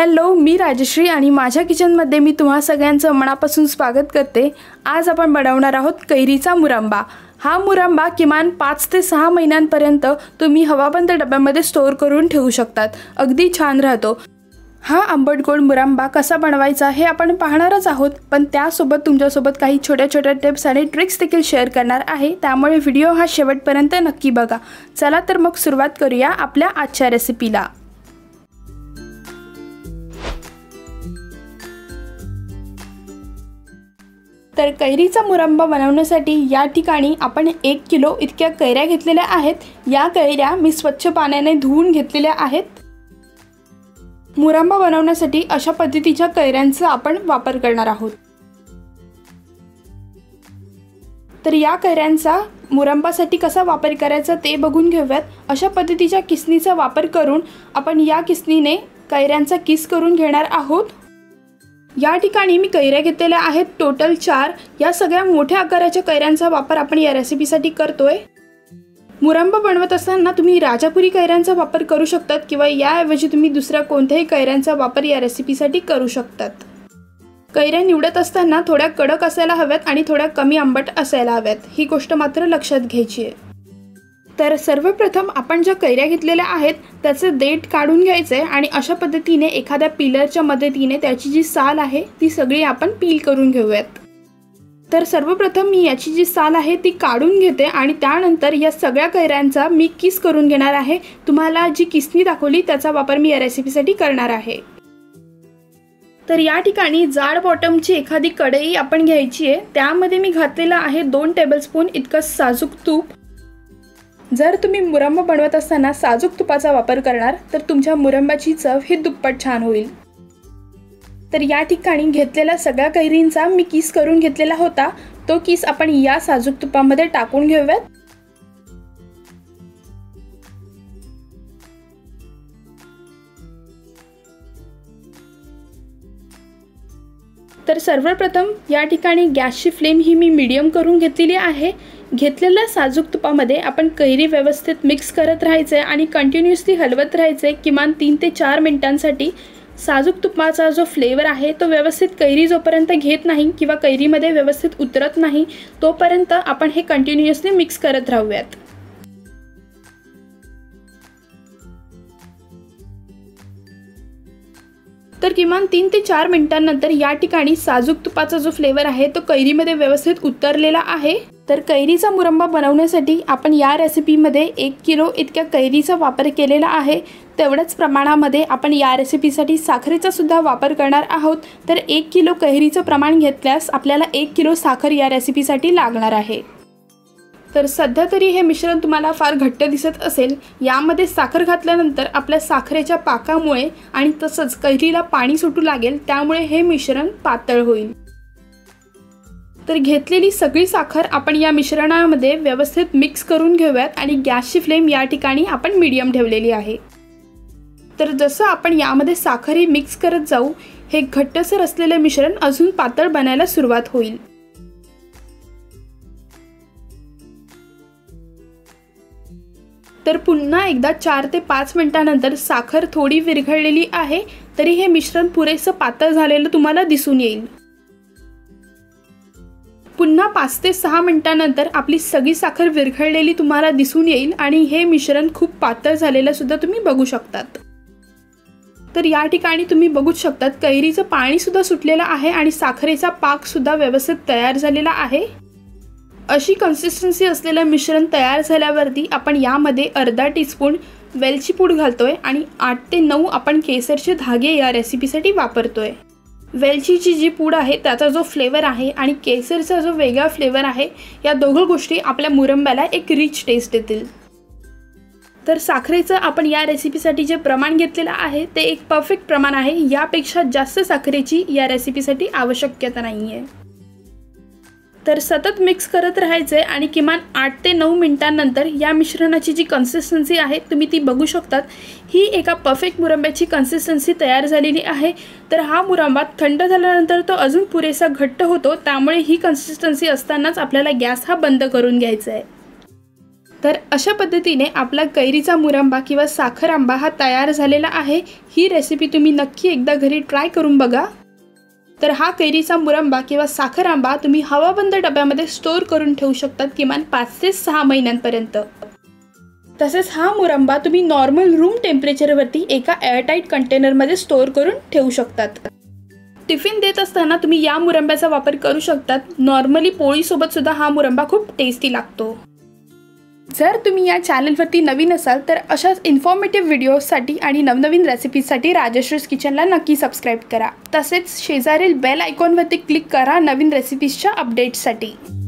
Hello, मी राजश्री आणि माझ्या किचनमध्ये मी तुम्हा सगळ्यांचं मनापासून स्वागत करते। आज आपण बनवणार आहोत कैरीचा मुरंबा। हा मुरंबा किमान 5 ते 6 महिन्यांपर्यंत तुम्ही हवाबंद डब्यामध्ये स्टोर करून ठेवू शकतात। अगदी छान राहतो। हा आंबट गोड मुरंबा कसा बनवायचा हे आपण पाहणारच आहोत, पण त्यासोबत तुमच्यासोबत काही छोट्या टिप्स आणि ट्रिक्स देखील शेअर करणार आहे। त्यामुळे व्हिडिओ हा शेवटपर्यंत नक्की बघा। चला तर मग सुरुवात करूया आपल्या आजच्या रेसिपीला। तर कैरीचा मुरंबा बनवण्यासाठी या ठिकाणी आपण 1 किलो इतक्या कैऱ्या घेतलेल्या आहेत। या कैऱ्या मी स्वच्छ पाण्याने धुवून घेतलेल्या आहेत। मुरंबा बनवण्यासाठी अशा पद्धतीच्या कैऱ्यांचा आपण वापर करणार आहोत। तर या कैऱ्यांचा मुरंबासाठी कसा वापर करायचा ते बघून घेऊयात। अशा पद्धतीच्या किसणीचा वापर करून आपण या किसणीने कैऱ्यांचा किस करून घेणार आहोत। या ठिकाणी मी कैऱ्या घेतलेल्या आहेत टोटल 4। या सगळ्या मोठ्या आकाराच्या कैऱ्यांचा वापर आपण या रेसिपीसाठी करतोय। मुरंबा बनवत असताना तुम्ही राजापुरी कैऱ्यांचा वापर करू शकतात किंवा याऐवजी तुम्ही दुसऱ्या कोणत्याही कैऱ्यांचा वापर या रेसिपीसाठी करू शकतात। कैऱ्या निवडत असताना थोड्या कडक असायला हव्यात आणि थोड्या कमी आंबट असायला हव्यात, ही गोष्ट मात्र लक्षात घ्यायची आहे। तर सर्वप्रथम आपण ज्या कैऱ्या घेतलेल्या आहेत त्याचे देठ काढून घ्यायचे आणि अशा पद्धतीने एखाद्या पिलरच्या मदतीने त्याची जी साल आहे ती सगळी आपण पील करून घेऊयात। तर सर्वप्रथम मी याची जी साल आहे ती काढून घेते आणि त्यानंतर या सगळ्या कैऱ्यांचा मी किस करून घेणार आहे। तुम्हाला जी किसणी दाखवली त्याचा वापर मी या रेसिपीसाठी करणार आहे। तर या ठिकाणी जाड बॉटमची एखादी कढई आपण घ्यायची आहे। त्यामध्ये मी घातलेला आहे 2 टेबलस्पून इतकं साजूक तूप। जर तुम्ही मुरंबा बनवत असताना साजूक तुपाचा वापर करणार तर तुमच्या मुरंबाची चव ही दुप्पट छान होईल। तर या ठिकाणी घेतलेल्या सगळ्या कैरींचा मी किस करून घेतलेला होता। तो किस आपण या साजूक तुपामध्ये टाकून घेऊयात। तर सर्वप्रथम या ठिकाणी गॅसची फ्लेम ही मी मीडियम करून घेतलेली आहे। घेतलेल्या साजूक तुपामध्ये आपण कैरी व्यवस्थित मिक्स करत राहायचे आणि कंटिन्युअसली हलवत राहायचे किमान 3 ते 4 मिनिटांसाठी। साजूक तुपाचा जो फ्लेवर आहे तो व्यवस्थित कैरी जोपर्यंत घेत नाही किंवा कैरीमध्ये व्यवस्थित उतरत नाही तोपर्यंत आपण हे कंटिन्युअसली मिक्स करत राहूयात। तर किमान 3 ते 4 मिनिटांनंतर या ठिकाणी साजूक तुपाचा जो फ्लेवर आहे तो कैरीमध्ये व्यवस्थित उतरलेला आहे। तर कैरीचा मुरंबा बनवण्यासाठी आपण या रेसिपीमध्ये 1 किलो इतक्या कैरीचा वापर केलेला आहे। तेवढ्याच प्रमाणामध्ये आपण या रेसिपीसाठी साखरेचा सुद्धा वापर करणार आहोत। तर 1 किलो कैरीचं प्रमाण घेतल्यास आपल्याला 1 किलो साखर या रेसिपीसाठी लागणार आहे। तर सध्या तरी हे मिश्रण तुम्हाला फार घट्ट दिसत असेल। यामध्ये साखर घातल्यानंतर आपल्या साखरेच्या पाकामुळे आणि तसंच कैरीला पाणी सुटू लागेल, त्यामुळे हे मिश्रण पातळ होईल। तर घेतलेली सगळी साखर आपण या मिश्रणामध्ये व्यवस्थित मिक्स करून घेऊयात आणि गॅसची फ्लेम या ठिकाणी आपण मीडियम ठेवलेली आहे। तर जसं आपण यामध्ये साखर मिक्स करत जाऊ हे घट्टसर असलेले मिश्रण अजून पातळ बनायला सुरुवात होईल। तर पुन्हा एकदा 4 ते 5 मिनिटांनंतर साखर थोडी विरघळलेली आहे, तरी हे मिश्रण पुरेसं पातळ झालेलं तुम्हाला दिसून येईल। पुन्हा 5 ते 6 मिनिटांनंतर आपली सगळी साखर विरघळलेली तुम्हाला दिसून येईल आणि हे मिश्रण खूप पातळ झालेलं सुद्धा तुम्ही बघू शकतात। तर या ठिकाणी तुम्ही बघू शकतात कैरीचं पाणी सुद्धा सुटलेलं आहे आणि साखरेचा पाक सुद्धा व्यवस्थित तयार झालेला आहे। अशी कन्सिस्टन्सी असलेलं मिश्रण तयार झाल्यावरती आपण यामध्ये अर्धा टीस्पून वेलची पूड घालतोय आणि 8 ते 9 आपण केसरचे धागे या रेसिपीसाठी वापरतोय। वेलचीची जी पूड आहे त्याचा जो फ्लेवर आहे आणि केसरचा जो वेगळा फ्लेवर आहे या दोघं गोष्टी आपल्या मुरंब्याला एक रिच टेस्ट देतील। तर साखरेचं आपण या रेसिपीसाठी जे प्रमाण घेतलेलं आहे ते एक परफेक्ट प्रमाण आहे। यापेक्षा जास्त साखरेची या रेसिपीसाठी आवश्यकता नाही आहे। तर सतत मिक्स करत राहायचे आणि किमान 8 ते 9 मिनिटांनंतर या मिश्रणाची जी कन्सिस्टन्सी आहे तुम्ही ती बघू शकतात। ही एका परफेक्ट मुरंब्याची कन्सिस्टन्सी तयार झालेली आहे। तर हा मुरंबा थंड झाल्यानंतर तो अजून पुरेसा घट्ट होतो, त्यामुळे ही कन्सिस्टन्सी असतानाच आपल्याला गॅस हा बंद करून घ्यायचा आहे। तर अशा पद्धतीने आपला कैरीचा मुरंबा किंवा साखर आंबा हा तयार झालेला आहे। ही रेसिपी तुम्ही नक्की एकदा घरी ट्राय करून बघा। तर हा कैरीचा मुरंबा किंवा साखर आंबा तुम्ही हवाबंद डब्यामध्ये स्टोर करून ठेवू शकतात किमान 5 ते 6 महिन्यांपर्यंत। तसेच हा मुरंबा तुम्ही नॉर्मल रूम टेम्परेचरवरती एका एअरटाईट कंटेनरमध्ये स्टोर करून ठेवू शकतात। टिफिन देत असताना तुम्ही या मुरंब्याचा वापर करू शकतात। नॉर्मली पोळीसोबत सुद्धा हा मुरंबा खूप टेस्टी लागतो। जर तुम्ही या चॅनलवरती नवीन असाल तर अशाच इन्फॉर्मेटिव्ह व्हिडिओजसाठी आणि नवनवीन रेसिपीजसाठी राजश्रीज किचनला नक्की सबस्क्राईब करा। तसेच शेजारील बेल आयकॉनवरती क्लिक करा नवीन रेसिपीजच्या अपडेट्ससाठी।